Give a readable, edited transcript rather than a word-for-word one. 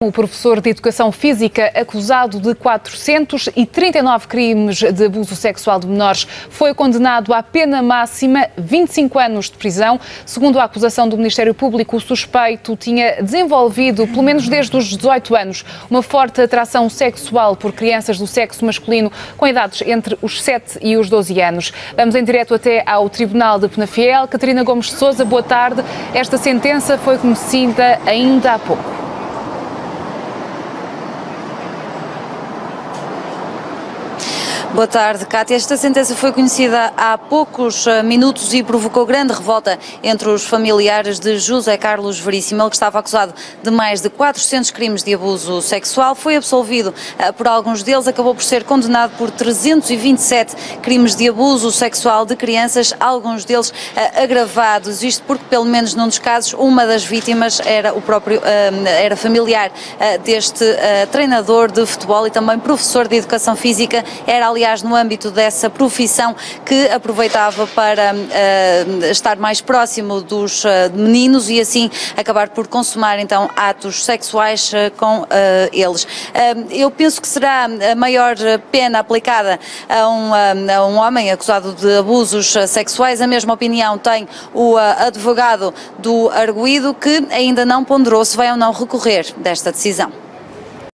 O professor de Educação Física, acusado de 439 crimes de abuso sexual de menores, foi condenado à pena máxima, 25 anos de prisão. Segundo a acusação do Ministério Público, o suspeito tinha desenvolvido, pelo menos desde os 18 anos, uma forte atração sexual por crianças do sexo masculino com idades entre os 7 e os 12 anos. Vamos em direto até ao Tribunal de Penafiel. Catarina Gomes de Sousa, boa tarde. Esta sentença foi conhecida ainda há pouco. Boa tarde, Cátia. Esta sentença foi conhecida há poucos minutos e provocou grande revolta entre os familiares de José Carlos Veríssimo. Ele, que estava acusado de mais de 400 crimes de abuso sexual, foi absolvido por alguns deles, acabou por ser condenado por 327 crimes de abuso sexual de crianças, alguns deles agravados. Isto porque, pelo menos num dos casos, uma das vítimas era era familiar deste treinador de futebol e também professor de Educação Física. Era, aliás, no âmbito dessa profissão que aproveitava para estar mais próximo dos meninos e assim acabar por consumar então atos sexuais com eles. Eu penso que será a maior pena aplicada a um homem acusado de abusos sexuais. A mesma opinião tem o advogado do arguido, que ainda não ponderou se vai ou não recorrer desta decisão.